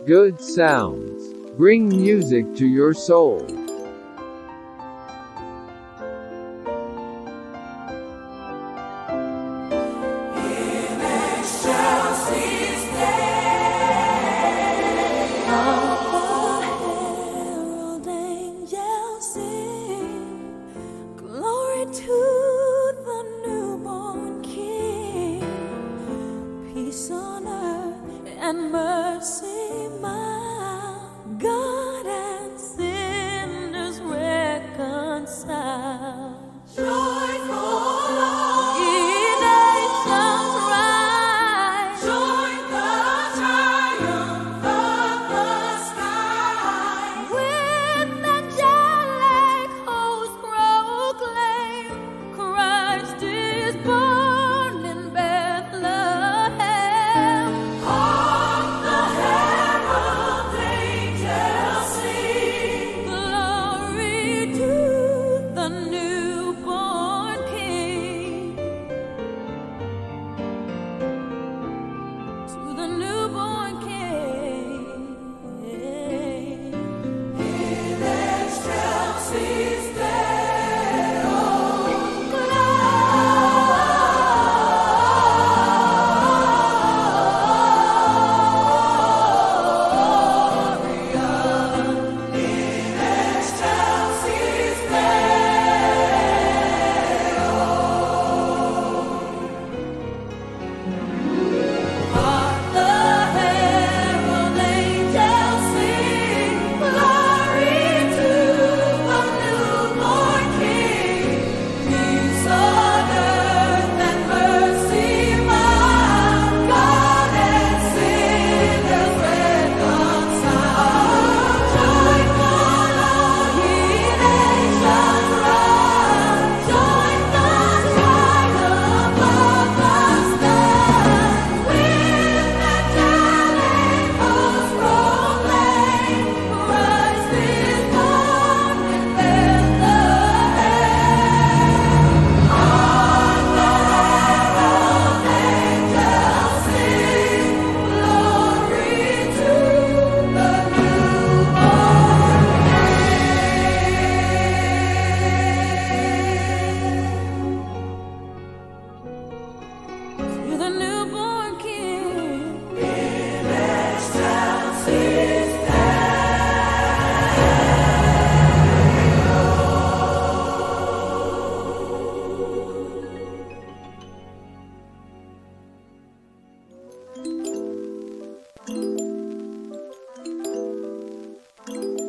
good sounds. Bring music to your soul. And mercy, my God, and sinners reconcile. Joyful all ye nations rise, join the triumph of the sky. With angelic hosts proclaim, Christ is born in Bethlehem. Hark, the herald angels sing, glory to the newborn King. To the newborn King. In excelsis Deo, to the newborn King. In excelsis Deo.